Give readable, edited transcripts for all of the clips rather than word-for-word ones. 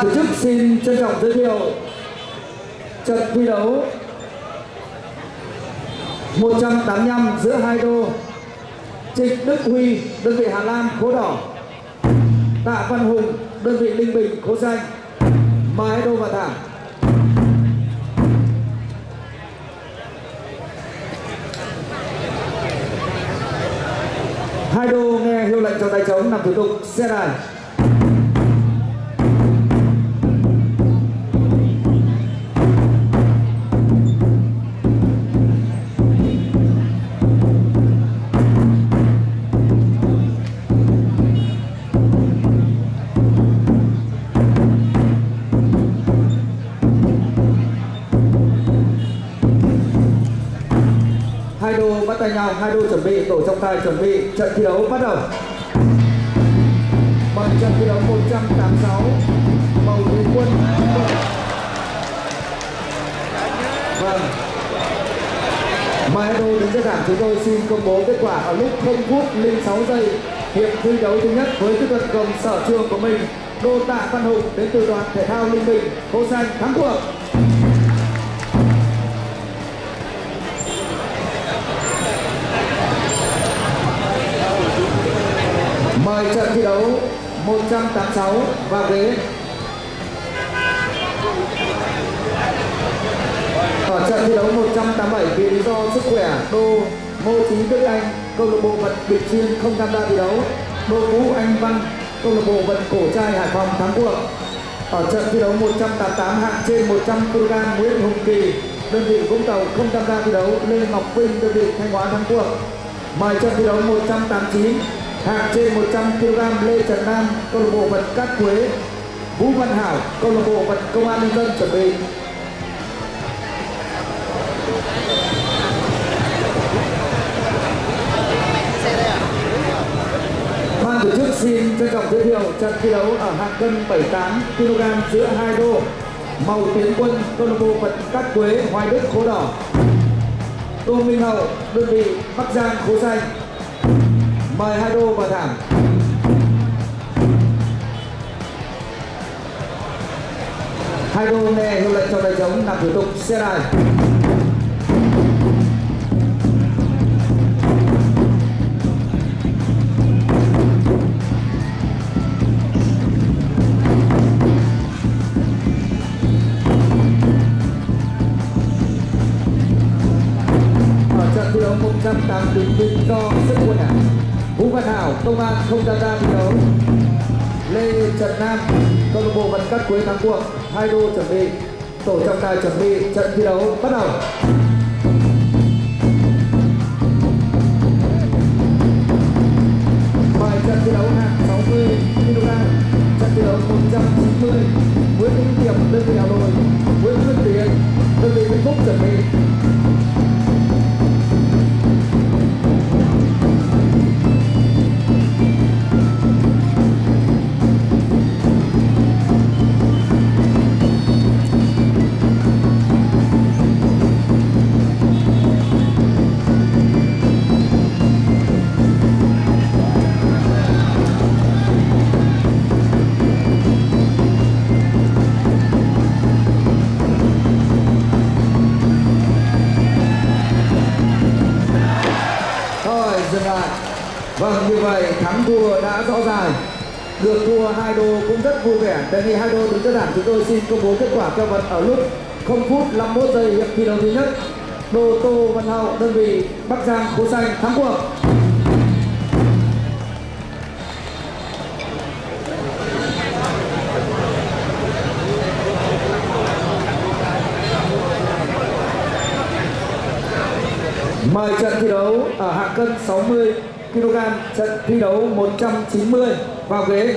Ban tổ chức xin trân trọng giới thiệu trận thi đấu 185 giữa hai đô Trịnh Đức Huy, đơn vị Hà Lam khố đỏ, Tạ Văn Hùng, đơn vị Ninh Bình khố xanh. Mời hai đô vào thảm. Hai đô nghe hiệu lệnh cho tay trống làm thủ tục xe đài. Hai đô bắt tay nhau, hai đô chuẩn bị, tổ trọng tài chuẩn bị, trận thi đấu bắt đầu. Bằng trận thi đấu 186 màu Thủy Quân. Vâng, mời hai đô đứng ra thảm. Chúng tôi xin công bố kết quả ở lúc 0 phút 06 giây hiệp thi đấu thứ nhất với kỹ thuật gồm sở trường của mình, đô Tạ Văn Hùng đến từ đoàn thể thao Ninh Bình khố xanh thắng cuộc. Mời trận thi đấu 186 vào ghế. Ở trận thi đấu 187 vì lý do sức khỏe, đô Ngô Chí Đức Anh, câu lạc bộ vận Bình Xuyên không tham gia thi đấu. Đô Vũ Anh Văn, câu lạc bộ vận Cổ Trai Hải Phòng thắng cuộc. Ở trận thi đấu 188 hạng trên 100 kg Nguyễn Hùng Kỳ, đơn vị Vũng Tàu không tham gia thi đấu. Lê Ngọc Vinh, đơn vị Thanh Hóa thắng cuộc. Mời trận thi đấu 189 hạng trên 100 kg Lê Trần Nam, câu lạc bộ vận Cát Quế. Vũ Văn Hảo, câu lạc bộ vận Công an Nhân dân chuẩn bị. Ban tổ chức xin trân trọng giới thiệu trận thi đấu ở hạng cân 78 kg giữa hai đô màu Tiến Quân, câu lạc bộ vận Cát Quế, Hoài Đức khố đỏ, Tô Minh Hậu, đơn vị Bắc Giang khố xanh. Mời hai đô vào thảm. Hai đô nghe hiệu lệnh cho tay trống làm thủ tục xe đài. Ở trận thi đấu 180 vì do sức khỏe, Vũ Văn Hảo, Công an không tham gia thi đấu. Lê Trần Nam, câu lạc bộ vận Cát Quế thắng cuộc. Hai đô chuẩn bị, tổ trọng tài chuẩn bị, trận thi đấu bắt đầu. Mời trận thi đấu hạng 60 kg, trận thi đấu 190 Nguyễn Hữu Tiệp, đơn vị Hà Nội, Nguyễn Xuân Tiến, đơn vị Vĩnh Phúc chuẩn bị. Dừng lại. Vâng, như vậy thắng thua đã rõ ràng. Được thua hai đô cũng rất vui vẻ. Đề nghị hai đô đứng ra đảng. Chúng tôi xin công bố kết quả keo vật ở lúc 0 phút 51 giây hiệp thi đấu thứ nhất. Đô Tô Văn Hậu, đơn vị Bắc Giang khố xanh thắng cuộc. Mời trận thi đấu ở hạng cân 60 kg, trận thi đấu 190 vào ghế.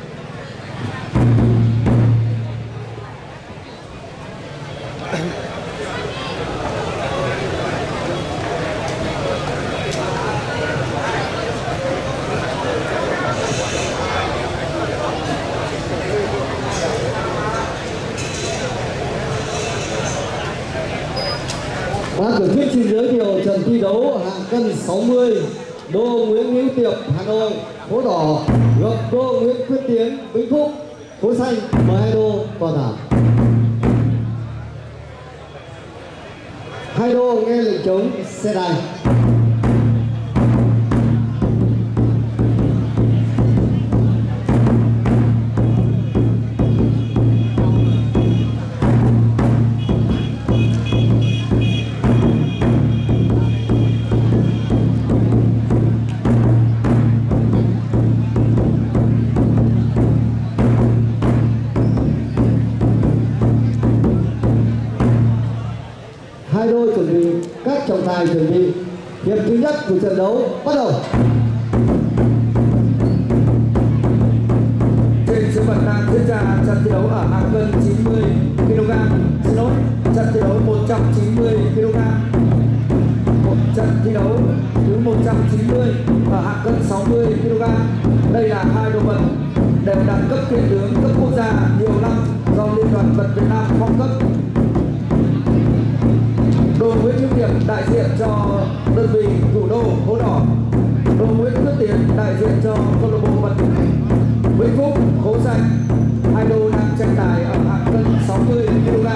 Ban tổ chức xin giới thiệu trận thi đấu hạng cân 60 đô Nguyễn Hữu Tiệp Hà Nội khố đỏ gặp đô Nguyễn Quyết Tiến Vĩnh Phúc. Phố xanh mời hai đô vào thảo. Hai đô nghe lệnh trống xe đài. Hai đôi chuẩn bị, các trọng tài chuẩn bị. Hiệp thứ nhất của trận đấu bắt đầu. Trên sân vận đang diễn ra trận thi đấu ở hạng cân 90 kg. Xin lỗi, trận thi đấu 190 kg. Một trận thi đấu thứ 190 ở hạng cân 60 kg. Đây là hai đồ vật đều đạt cấp kiện tướng cấp quốc gia nhiều năm do Liên đoàn vật Việt Nam phong cấp. Đồ Nguyễn Hữu Tiệp đại diện cho đơn vị thủ đô Hố Đỏ. Đồ Nguyễn Quyết Tiến đại diện cho câu lạc bộ vật Vĩnh Phúc Khố Xanh. Hai đô đang tranh tài ở hạng cân 60 kg.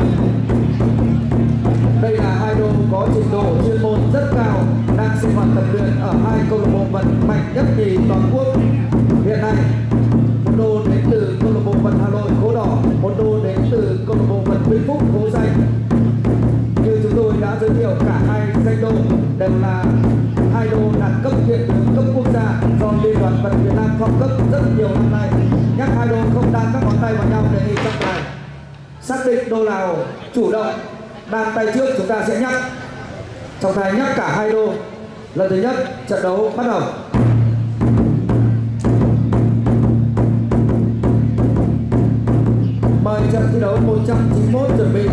Đây là hai đô có trình độ chuyên môn rất cao, đang sinh hoạt tập luyện ở hai câu lạc bộ vật mạnh nhất nhì toàn quốc. Hiện nay, một đô đến từ câu lạc bộ vật Hà Nội Khố Đỏ, một đô đến từ câu lạc bộ vật Vĩnh Phúc Khố Xanh. Như chúng tôi đã giới thiệu, cả hai danh đô đều là hai đô đạt cấp kiện tướng cấp quốc gia do Liên đoàn vật Việt Nam phong cấp rất nhiều năm nay. Nhắc hai đô không đan các ngón tay vào nhau để trọng tài xác định đô nào chủ động đan tay trước, chúng ta sẽ nhắc. Trọng tài nhắc cả hai đô. Lần thứ nhất, trận đấu bắt đầu. Mời trận thi đấu 191 chuẩn bị.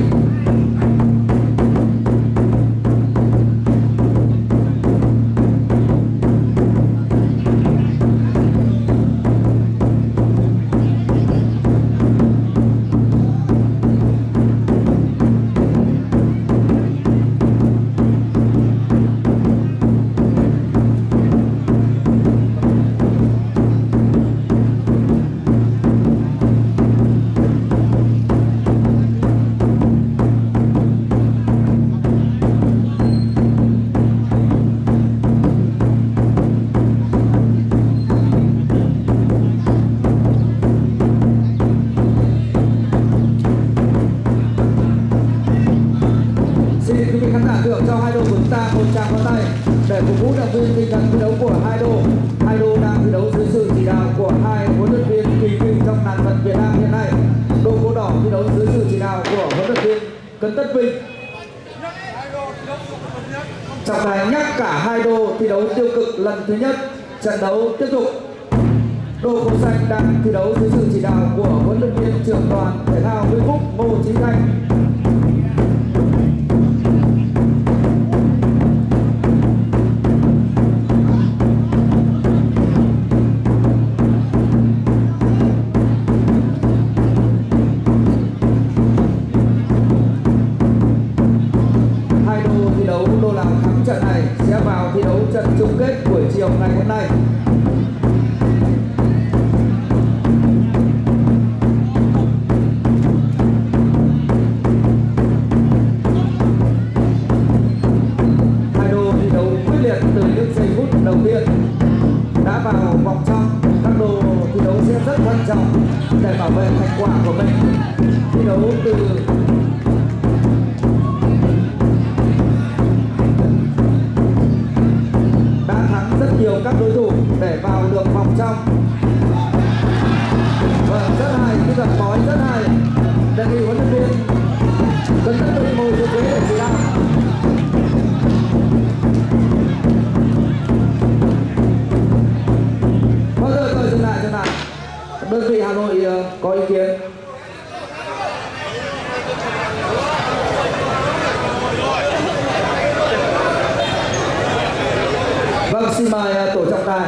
Cho hai đô của chúng ta một tràng pháo tay để cổ vũ động viên tinh thần thi đấu của hai đô. Hai đô đang thi đấu dưới sự chỉ đạo của hai huấn luyện viên kỳ cựu trong làng vật Việt Nam hiện nay. Đô Hố Đỏ thi đấu dưới sự chỉ đạo của huấn luyện viên Cấn Tất Vinh. Trọng tài nhắc cả hai đô thi đấu tiêu cực lần thứ nhất. Trận đấu tiếp tục. Đô Khố Xanh đang thi đấu dưới sự chỉ đạo của huấn luyện viên trưởng đoàn thể thao Vĩnh Phúc Ngô Chí Thanh. Đô nào thắng trận này sẽ vào thi đấu trận chung kết buổi chiều ngày hôm nay. Hai đô thi đấu quyết liệt từ những giây phút đầu tiên. Đã vào vòng trong, các đô thi đấu sẽ rất quan trọng để bảo vệ thành quả của mình. Thi đấu từ nhiều các đối thủ để vào được vòng trong. Vâng, rất hay, kỹ thuật bói rất hay. Đề nghị huấn luyện viên Cấn Tất Vinh ngồi dưới ghế để chỉ đạo. Bao giờ tôi dừng lại. Đơn vị Hà Nội có ý kiến. Vâng, xin mời tổ trọng tài.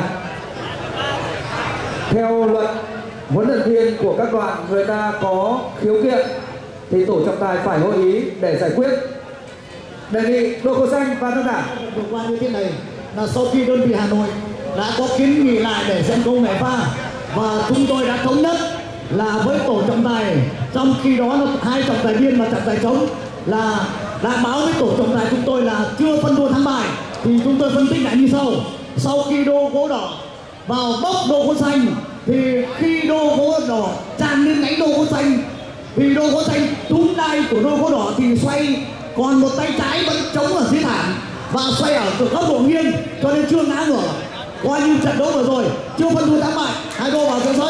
Theo luật huấn luyện viên của các đoàn, người ta có khiếu kiện thì tổ trọng tài phải hội ý để giải quyết. Đề nghị Đô Khố Xanh và tất cả vừa qua như thế này là sau khi đơn vị Hà Nội đã có kiến nghị lại để xem công nghệ pha và chúng tôi đã thống nhất là với tổ trọng tài, trong khi đó là hai trọng tài viên và trọng tài trống là đã báo với tổ trọng tài chúng tôi là chưa phân đua thắng bại, thì chúng tôi phân tích lại như sau. Sau khi đô gỗ đỏ vào bốc đô gỗ xanh, thì khi đô gỗ đỏ tràn lên đánh đô gỗ xanh, thì đô gỗ xanh túm đai của đô gỗ đỏ thì xoay, còn một tay trái vẫn chống ở dưới thảm và xoay ở góc độ nghiêng, cho nên chưa ngã ngửa. Coi như trận đấu vừa rồi chưa phân đua thắng bại, hai đô vào sân sới.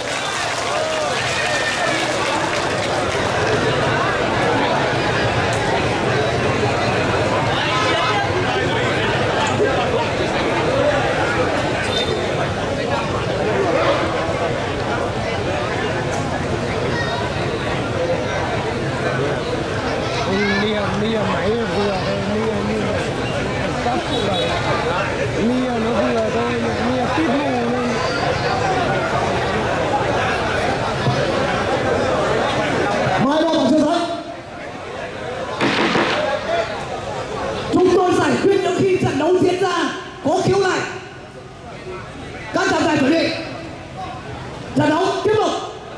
Nia máy vừa thôi, Nia cắt rồi, Nia nó vừa thôi, Nia tít mù lên. Mai đô vào sân sới. Chúng tôi giải quyết những khi trận đấu diễn ra có khiếu nại. Các trọng tài chuẩn bị, trận đấu tiếp tục.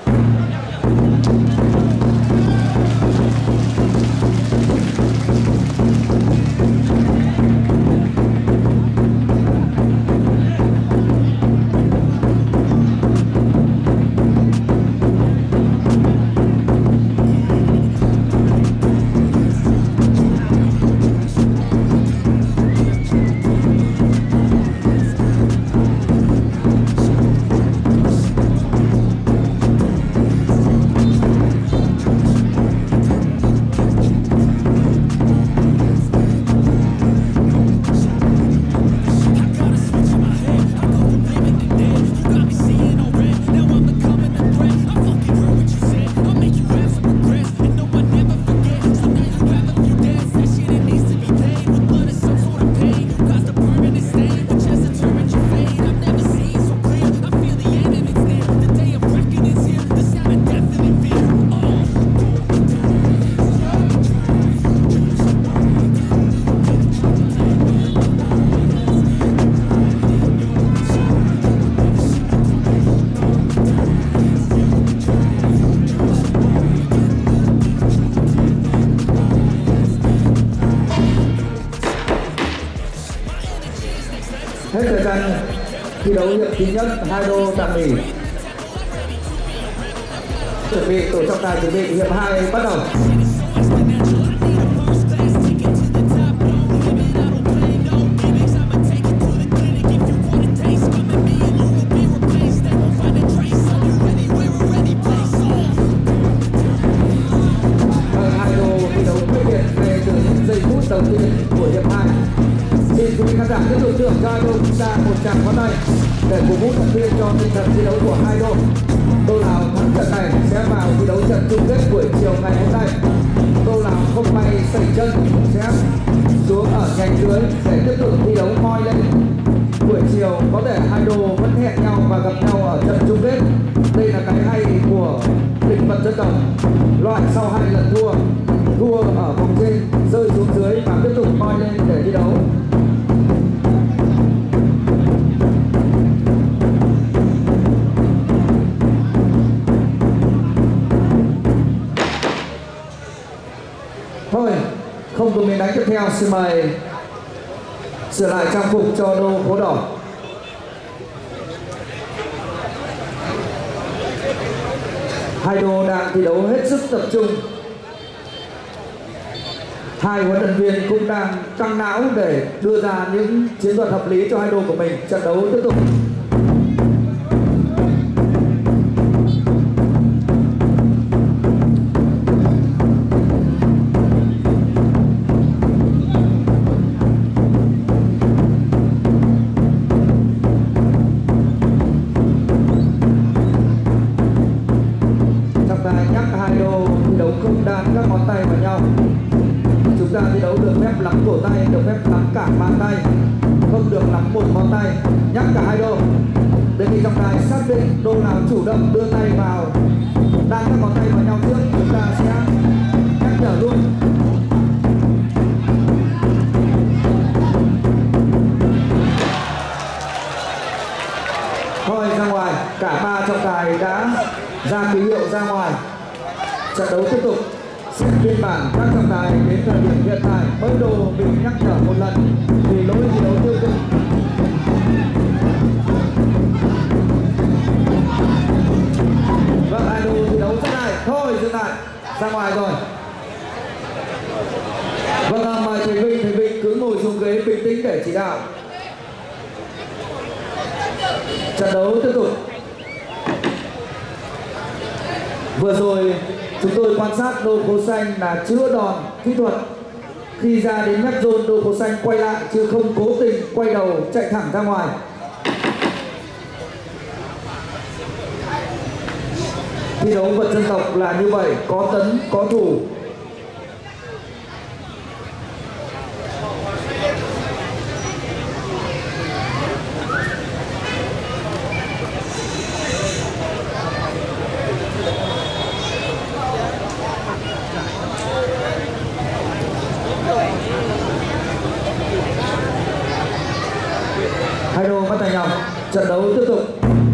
Hết thời gian thi đấu hiệp thứ nhất, hai đô tạm nghỉ. Chuẩn bị, tổ trọng tài chuẩn bị, hiệp 2 bắt đầu. Hai đô thi đấu quyết liệt về từ những giây phút đầu tiên của hiệp 2. Xin quý vị khán giả tiếp tục thưởng cho hai đô chúng ta một tràng pháo tay để cổ vũ động viên cho tinh thần thi đấu của hai đô. Đô nào thắng trận này sẽ vào thi đấu trận chung kết buổi chiều ngày hôm nay. Đô nào không may sẩy chân sẽ xuống ở nhành dưới để tiếp tục thi đấu moi lên. Buổi chiều có thể hai đô vẫn hẹn nhau và gặp nhau ở trận chung kết. Đây là cái hay của địch vật dân tộc. Loại sau 2 lần thua ở vòng trên, rơi xuống dưới và tiếp tục moi lên để thi đấu. Thôi, không có miếng đánh tiếp theo, xin mời sửa lại trang phục cho đô gỗ đỏ. Hai đô đang thi đấu hết sức tập trung. Hai huấn luyện viên cũng đang căng não để đưa ra những chiến thuật hợp lý cho hai đô của mình. Trận đấu tiếp tục. Nhắc hai đô thi đấu không đan các ngón tay vào nhau. Chúng ta thi đấu được phép nắm cổ tay, được phép nắm cả bàn tay, không được nắm một ngón tay. Nhắc cả hai đô. Đề nghị trọng tài xác định đô nào chủ động đưa tay vào đan các ngón tay vào nhau trước, chúng ta sẽ nhắc nhở luôn. Thôi ra ngoài, cả ba trọng tài đã ra hiệu ra ngoài. Trận đấu tiếp tục. Xét biên bản các trọng tài đến thời điểm hiện tại mới đồ bị nhắc nhở một lần vì lỗi thi đấu tiêu cực. Vâng, idol thi đấu rất hay. Thôi dừng lại, ra ngoài rồi. Vâng, mời thầy Vinh cứ ngồi xuống ghế bình tĩnh để chỉ đạo. Trận đấu tiếp tục. Vừa rồi chúng tôi quan sát đô khố xanh là chữa đòn kỹ thuật. Khi ra đến mép zone, đô khố xanh quay lại chứ không cố tình quay đầu chạy thẳng ra ngoài. Thi đấu vật dân tộc là như vậy, có tấn có thủ. Hai đô bắt tay nhau, trận đấu tiếp tục.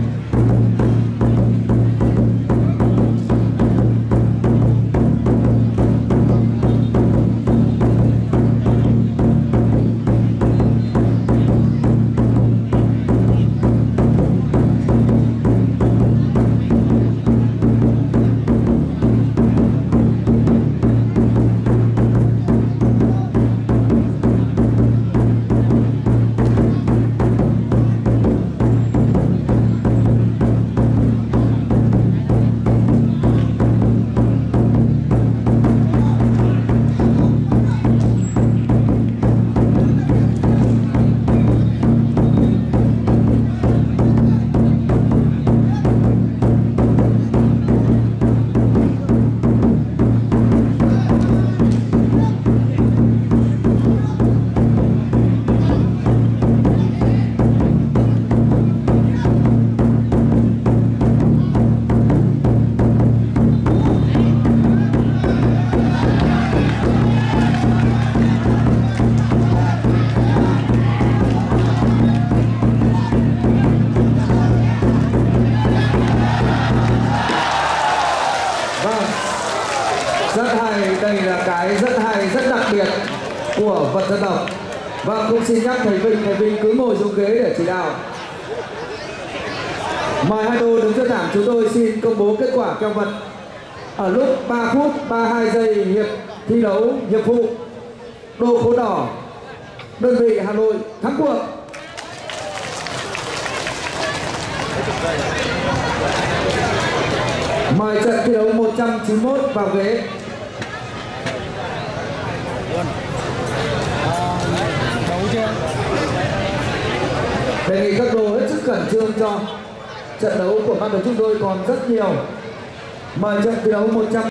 Rất hay, đây là cái rất hay, rất đặc biệt của vật dân tộc. Và cũng xin nhắc thầy Vinh cứ ngồi xuống ghế để chỉ đạo. Mời hai đô đứng trước thảm, chúng tôi xin công bố kết quả kèo vật. Ở lúc 3 phút 32 giây hiệp thi đấu hiệp phụ, đô khố đỏ đơn vị Hà Nội thắng cuộc. Mời trận thi đấu 191 vào ghế. Đề nghị các đô hết sức khẩn trương cho trận đấu của ban tổ chức chúng tôi còn rất nhiều. Mời trận thi đấu 100